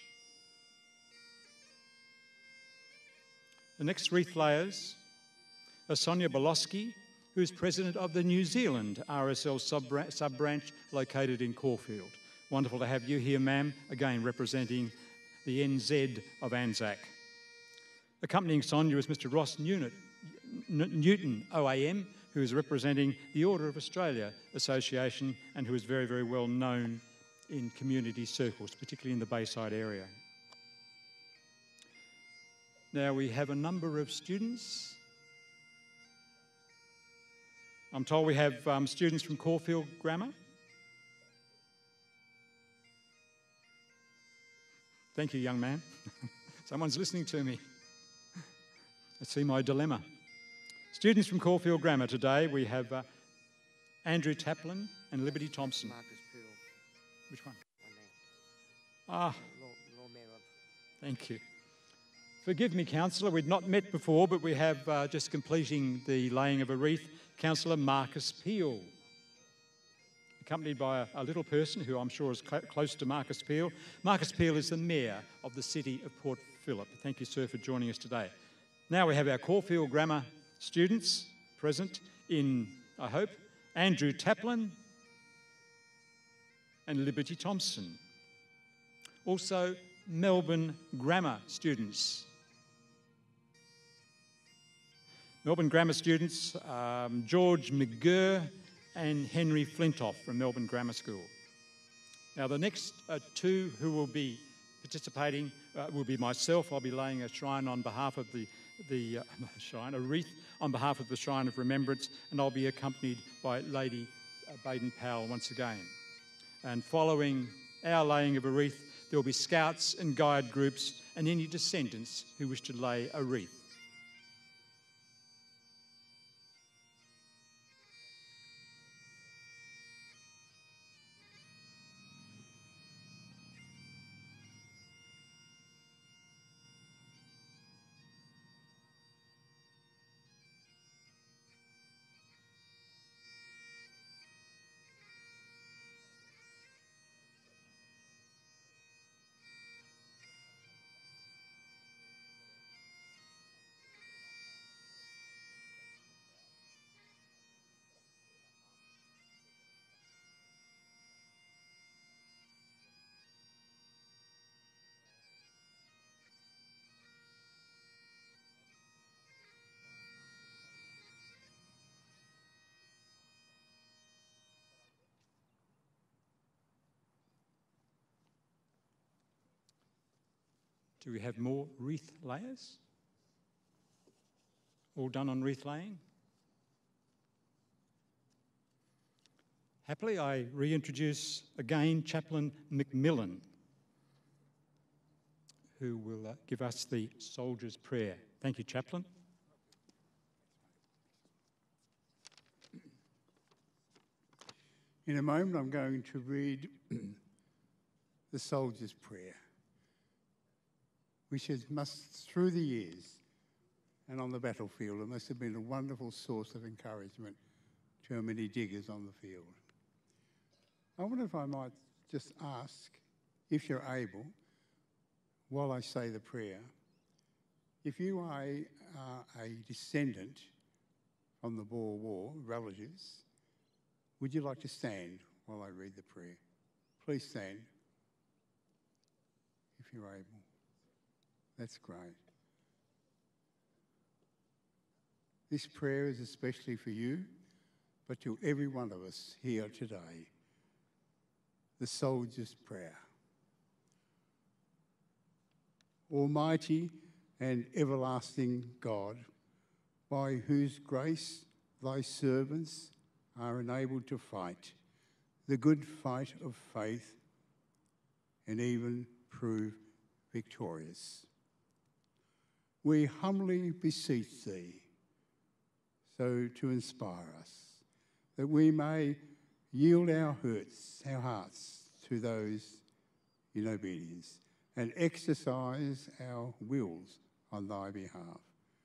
The next wreath layers are Sonia Bolosky, who is President of the New Zealand R S L sub-branch located in Caulfield. Wonderful to have you here, ma'am, again representing the N Z of Anzac. Accompanying Sonia is Mister Ross Newton, Newton, O A M, who is representing the Order of Australia Association and who is very, very well known in community circles, particularly in the Bayside area. Now we have a number of students. I'm told we have um, students from Caulfield Grammar. Thank you, young man. Someone's listening to me. I see my dilemma. Students from Caulfield Grammar today, we have uh, Andrew Taplin and Liberty Thompson. Marcus Poole. Which one? My Ah, Law, Law Mayor of. thank you. Forgive me, Councillor, we'd not met before, but we have uh, just completing the laying of a wreath, Councillor Marcus Peel, accompanied by a, a little person who I'm sure is cl close to Marcus Peel. Marcus Peel is the Mayor of the City of Port Phillip. Thank you, sir, for joining us today. Now we have our Caulfield Grammar students present in, I hope, Andrew Taplin and Liberty Thompson. Also, Melbourne Grammar students. Melbourne Grammar students, um, George McGurr and Henry Flintoff from Melbourne Grammar School. Now the next uh, two who will be participating uh, will be myself. I'll be laying a shrine on behalf of the, the uh, shrine, a wreath on behalf of the Shrine of Remembrance, and I'll be accompanied by Lady uh, Baden-Powell once again. And following our laying of a wreath, there will be scouts and guide groups and any descendants who wish to lay a wreath. Do we have more wreath layers? All done on wreath laying? Happily, I reintroduce again Chaplain Macmillan, who will uh, give us the soldier's prayer. Thank you, Chaplain. In a moment, I'm going to read the soldier's prayer, which has must, through the years, and on the battlefield. It must have been a wonderful source of encouragement to many diggers on the field. I wonder if I might just ask, if you're able, while I say the prayer, if you are a, uh, a descendant from the Boer War, relatives, would you like to stand while I read the prayer? Please stand, if you're able. That's great. This prayer is especially for you, but to every one of us here today. The soldier's prayer. Almighty and everlasting God, by whose grace thy servants are enabled to fight the good fight of faith and even prove victorious. We humbly beseech thee so to inspire us, that we may yield our hurts, our hearts to those in obedience and exercise our wills on thy behalf.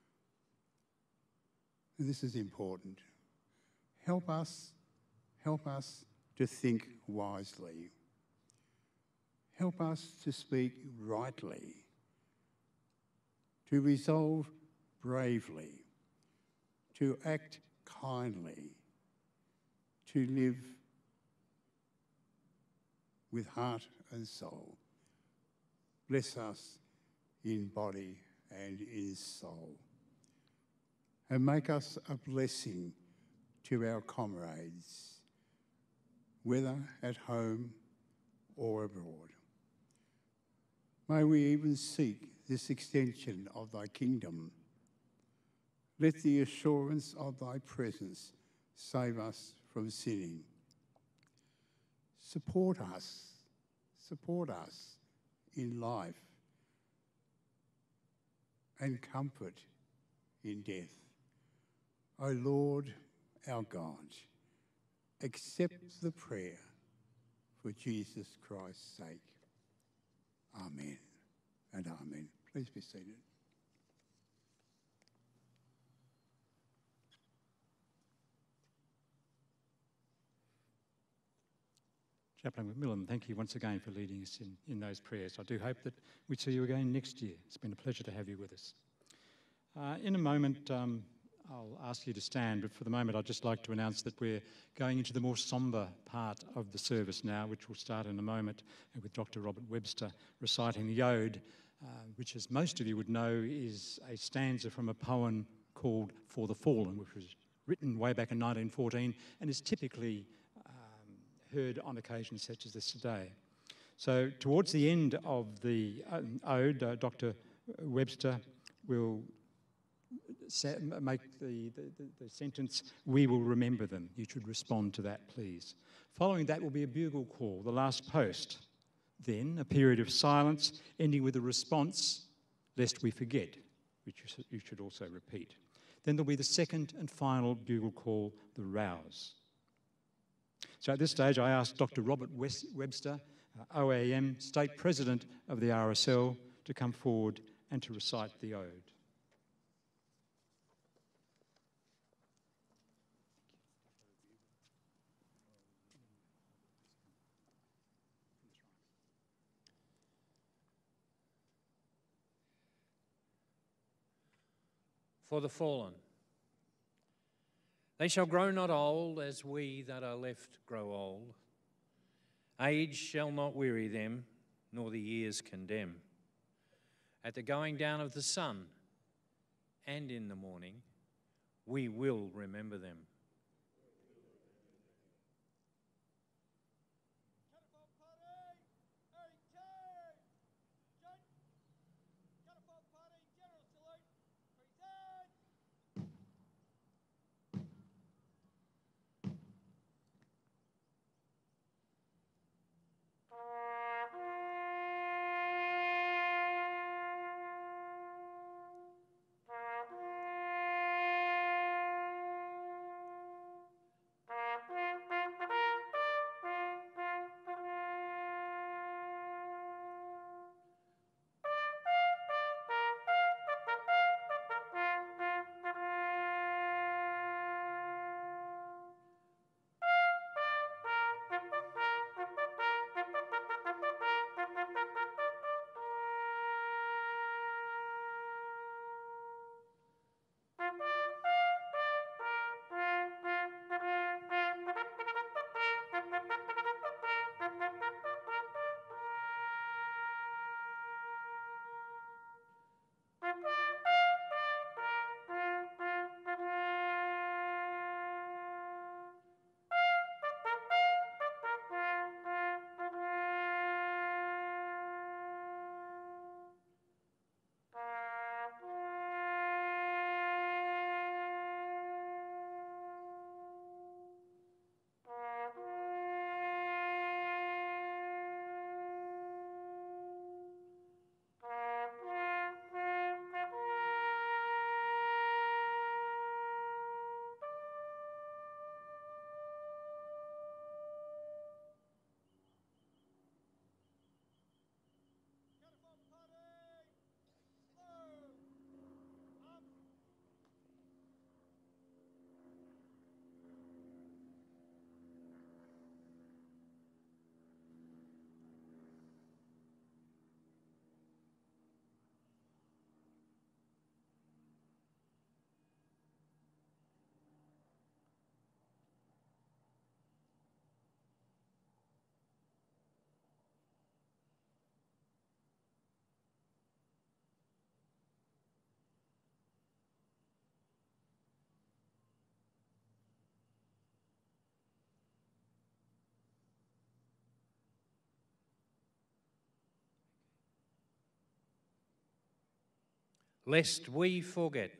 And this is important. Help us, help us to think wisely. Help us to speak rightly, to resolve bravely, to act kindly, to live with heart and soul. Bless us in body and in soul, and make us a blessing to our comrades, whether at home or abroad. May we even seek this extension of thy kingdom. Let the assurance of thy presence save us from sinning. Support us, support us in life and comfort in death. O Lord, our God, accept the prayer for Jesus Christ's sake. Amen and amen. Please be seated. Chaplain McMillan, thank you once again for leading us in, in those prayers. I do hope that we see you again next year. It's been a pleasure to have you with us. Uh, in a moment, um, I'll ask you to stand, but for the moment I'd just like to announce that we're going into the more sombre part of the service now, which will start in a moment with Doctor Robert Webster reciting the Ode, uh, which, as most of you would know, is a stanza from a poem called For the Fallen, which was written way back in nineteen fourteen and is typically heard on occasions such as this today. So towards the end of the ode, uh, Doctor Webster will make the, the, the sentence, "We will remember them." You should respond to that, please. Following that will be a bugle call, the last post. Then a period of silence, ending with a response, "Lest we forget," which you should also repeat. Then there'll be the second and final bugle call, the rouse. So at this stage, I ask Doctor Robert West Webster, uh, O A M, State President of the R S L, to come forward and to recite the ode. For the fallen. They shall grow not old as we that are left grow old. Age shall not weary them, nor the years condemn. At the going down of the sun and in the morning, we will remember them. lest we forget.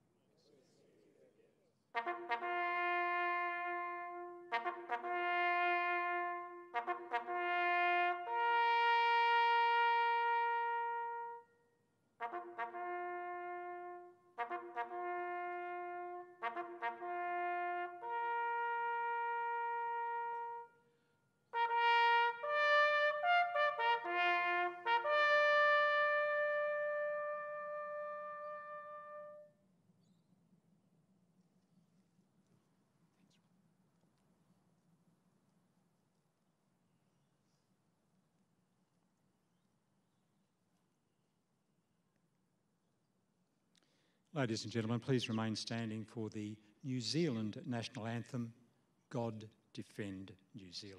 Ladies and gentlemen, please remain standing for the New Zealand national anthem, God Defend New Zealand.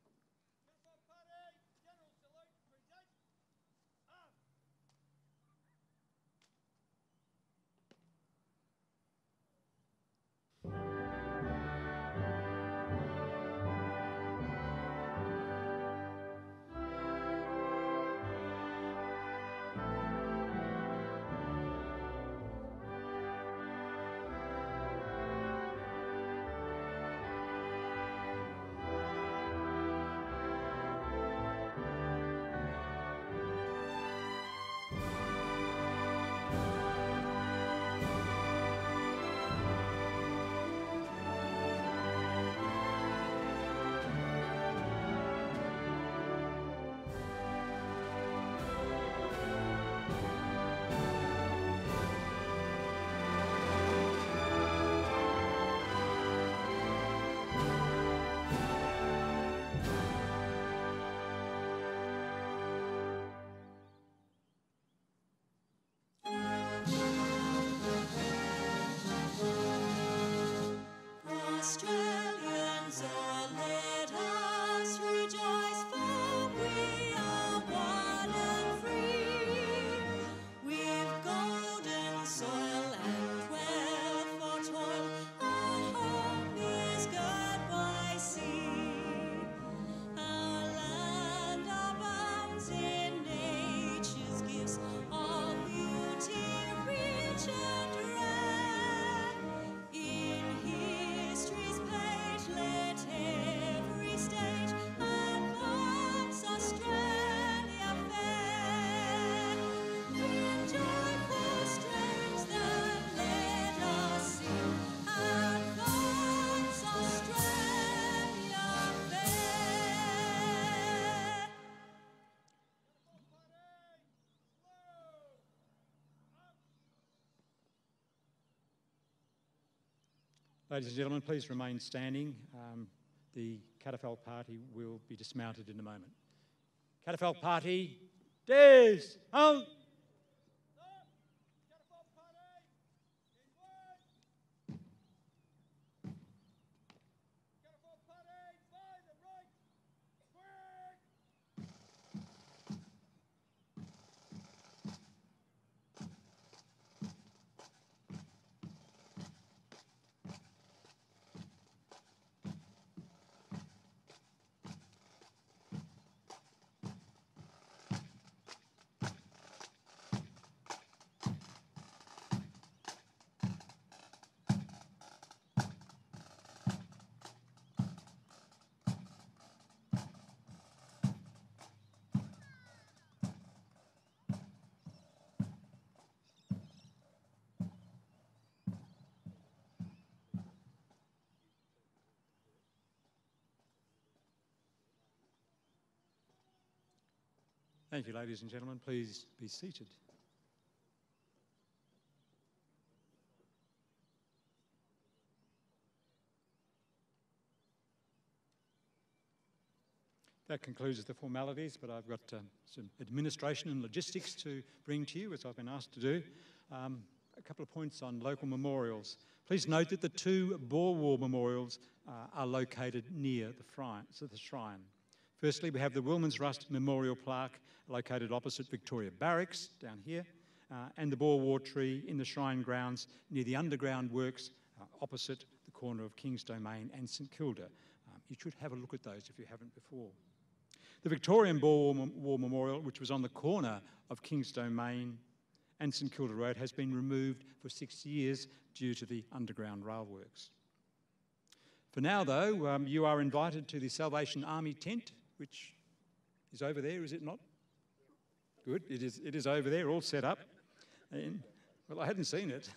Australians, oh, let us rejoice, for we are one and free. We've golden soil and wealth for toil, our home is good by sea. Our land abounds in nature's gifts, all beauty rich and rare. In history's page, let every stage advance Australia fair. In joyful strains that let us sing, advance Australia fair. Ladies and gentlemen, please remain standing. Um, the Catafalque Party will be dismounted in a moment. Catafalque Party, dismount! Thank you, ladies and gentlemen. Please be seated. That concludes the formalities, but I've got um, some administration and logistics to bring to you, as I've been asked to do. Um, a couple of points on local memorials. Please note that the two Boer War memorials uh, are located near the shrine, so the shrine. Firstly, we have the Wilmans Rust Memorial Plaque located opposite Victoria Barracks, down here, uh, and the Boer War tree in the shrine grounds near the underground works uh, opposite the corner of King's Domain and St Kilda. Um, you should have a look at those if you haven't before. The Victorian Boer War, War Memorial, which was on the corner of King's Domain and St Kilda Road has been removed for six years due to the underground rail works. For now, though, um, you are invited to the Salvation Army tent, which is over there, is it not? Good, it is, it is over there, all set up. And, well, I hadn't seen it.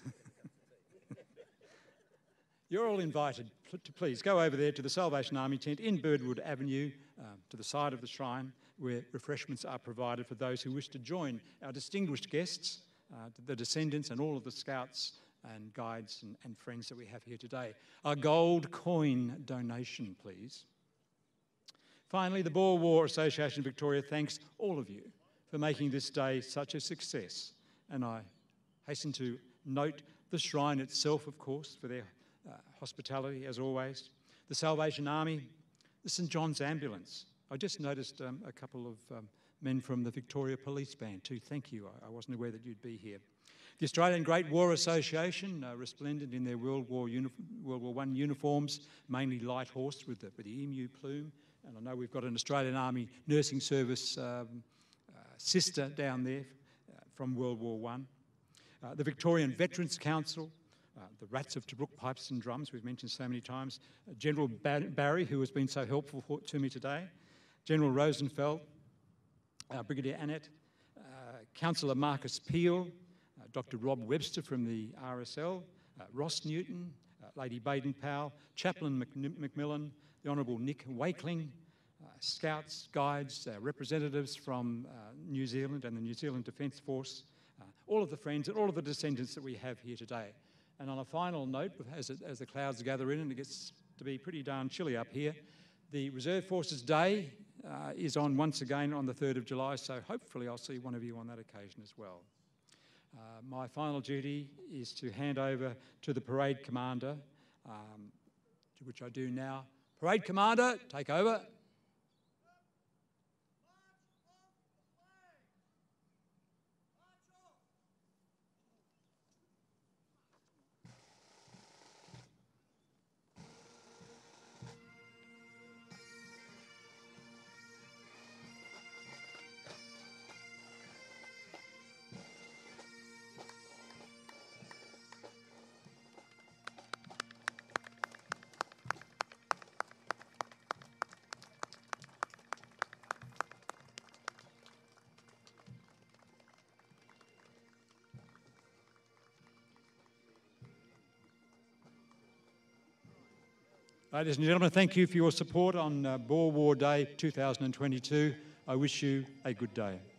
You're all invited to please go over there to the Salvation Army tent in Birdwood Avenue, uh, to the side of the shrine, where refreshments are provided for those who wish to join our distinguished guests, uh, the descendants and all of the scouts and guides and, and friends that we have here today. A gold coin donation, please. Finally, the Boer War Association Victoria thanks all of you for making this day such a success. And I hasten to note the shrine itself, of course, for their uh, hospitality, as always. The Salvation Army, the St John's Ambulance. I just noticed um, a couple of um, men from the Victoria Police Band too. Thank you. I, I wasn't aware that you'd be here. The Australian Great War Association, uh, resplendent in their World War, World War One uniforms, mainly light horsed with the, with the emu plume. And I know we've got an Australian Army Nursing Service um, uh, sister down there uh, from World War One. Uh, the Victorian Veterans Council, uh, the Rats of Tobruk Pipes and Drums, we've mentioned so many times. Uh, General Bar Barry, who has been so helpful for, to me today. General Rosenfeld, uh, Brigadier Annette, uh, Councillor Marcus Peel, uh, Doctor Rob Webster from the R S L, uh, Ross Newton, uh, Lady Baden-Powell, Chaplain Mc Macmillan, the Honourable Nick Wakeling, uh, Scouts, Guides, uh, representatives from uh, New Zealand and the New Zealand Defence Force, uh, all of the friends and all of the descendants that we have here today. And on a final note, as, it, as the clouds gather in and it gets to be pretty darn chilly up here, the Reserve Forces Day uh, is on once again on the third of July, so hopefully I'll see one of you on that occasion as well. Uh, my final duty is to hand over to the Parade Commander, um, to which I do now. Parade Commander, take over. Ladies and gentlemen, thank you for your support on uh, Boer War Day two thousand twenty-two. I wish you a good day.